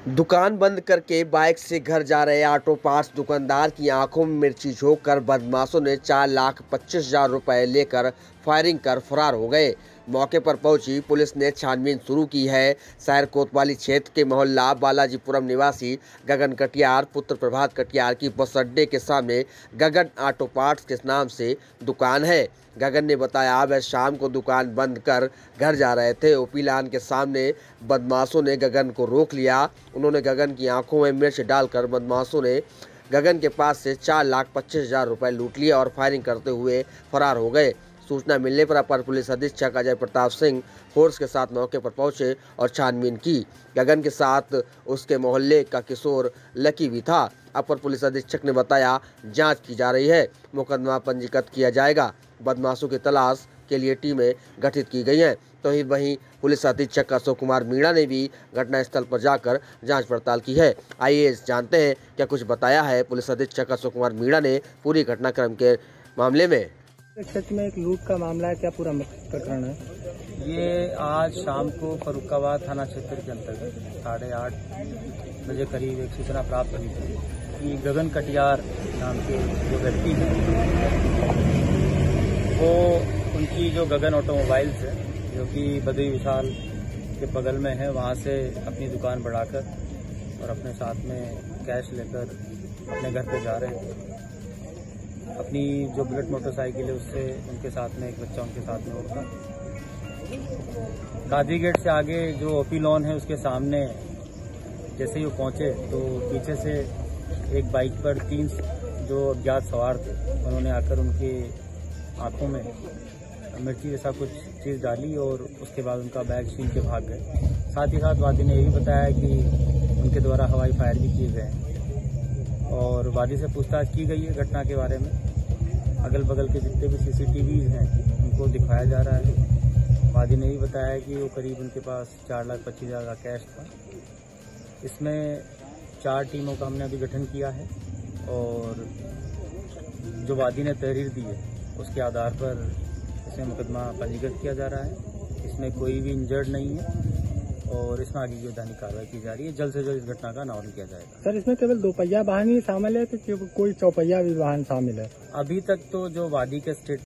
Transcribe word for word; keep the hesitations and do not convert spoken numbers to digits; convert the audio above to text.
दुकान बंद करके बाइक से घर जा रहे ऑटो पार्ट्स दुकानदार की आंखों में मिर्ची झोंककर बदमाशों ने चार लाख पच्चीस हजार रुपए लेकर फायरिंग कर फरार हो गए। मौके पर पहुंची पुलिस ने छानबीन शुरू की है। शहर कोतवाली क्षेत्र के मोहल्ला बालाजीपुरम निवासी गगन कटियार पुत्र प्रभात कटियार की बस अड्डे के सामने गगन ऑटो पार्ट्स के नाम से दुकान है। गगन ने बताया वह शाम को दुकान बंद कर घर जा रहे थे। ओपीलान के सामने बदमाशों ने गगन को रोक लिया। उन्होंने गगन की आंखों में मिर्च डालकर बदमाशों ने गगन के पास से चार लाख पच्चीस हजार रुपये लूट लिए और फायरिंग करते हुए फरार हो गए। सूचना मिलने पर अपर पुलिस अधीक्षक अजय प्रताप सिंह फोर्स के साथ मौके पर पहुंचे और छानबीन की। गगन के साथ उसके मोहल्ले का किशोर लकी भी था। अपर पुलिस अधीक्षक ने बताया जांच की जा रही है, मुकदमा पंजीकृत किया जाएगा। बदमाशों की तलाश के लिए टीमें गठित की गई हैं। तो ही वहीं पुलिस अधीक्षक अशोक कुमार मीणा ने भी घटनास्थल पर जाकर जांच पड़ताल की है। आइए जानते हैं क्या कुछ बताया है पुलिस अधीक्षक अशोक कुमार मीणा ने पूरी घटनाक्रम के मामले में। क्षेत्र में एक लूट का मामला है, क्या पूरा प्रकरण है? ये आज शाम को फरुखाबाद थाना क्षेत्र के अंतर्गत साढ़े आठ बजे करीब एक सूचना प्राप्त हुई थी कि गगन कटियार नाम के जो व्यक्ति हैं वो उनकी जो गगन ऑटोमोबाइल्स है जो कि बद्री विशाल के बगल में है, वहाँ से अपनी दुकान बढ़ाकर और अपने साथ में कैश लेकर अपने घर पे जा रहे थे। अपनी जो बुलेट मोटरसाइकिल है उससे उनके साथ में एक बच्चा उनके साथ में और था। गाजी गेट से आगे जो ओपी लॉन है उसके सामने जैसे ही वो पहुंचे तो पीछे से एक बाइक पर तीन जो अज्ञात सवार थे उन्होंने आकर उनके आंखों में मिर्ची जैसा कुछ चीज़ डाली और उसके बाद उनका बैग छीन के भाग गए। साथ ही साथ वादी ने ये भी बताया कि उनके द्वारा हवाई फायर भी किए गए और वादी से पूछताछ की गई है घटना के बारे में। अगल बगल के जितने भी सीसीटीवी हैं उनको दिखाया जा रहा है। वादी ने ये बताया कि वो करीब उनके पास चार लाख पच्चीस हज़ार का कैश था। इसमें चार टीमों का हमने अभी गठन किया है और जो वादी ने तहरीर दी है उसके आधार पर इसमें मुकदमा पंजीकृत किया जा रहा है। इसमें कोई भी इंजर्ड नहीं है और इसमें आगे की वैधानिक कार्रवाई की जा रही है। जल्द से जल्द इस घटना का अनावरण किया जाएगा। सर, इसमें केवल दो पहिया वाहन ही शामिल है कि कोई चौपहिया भी वाहन शामिल है? अभी तक तो जो वादी के स्टेट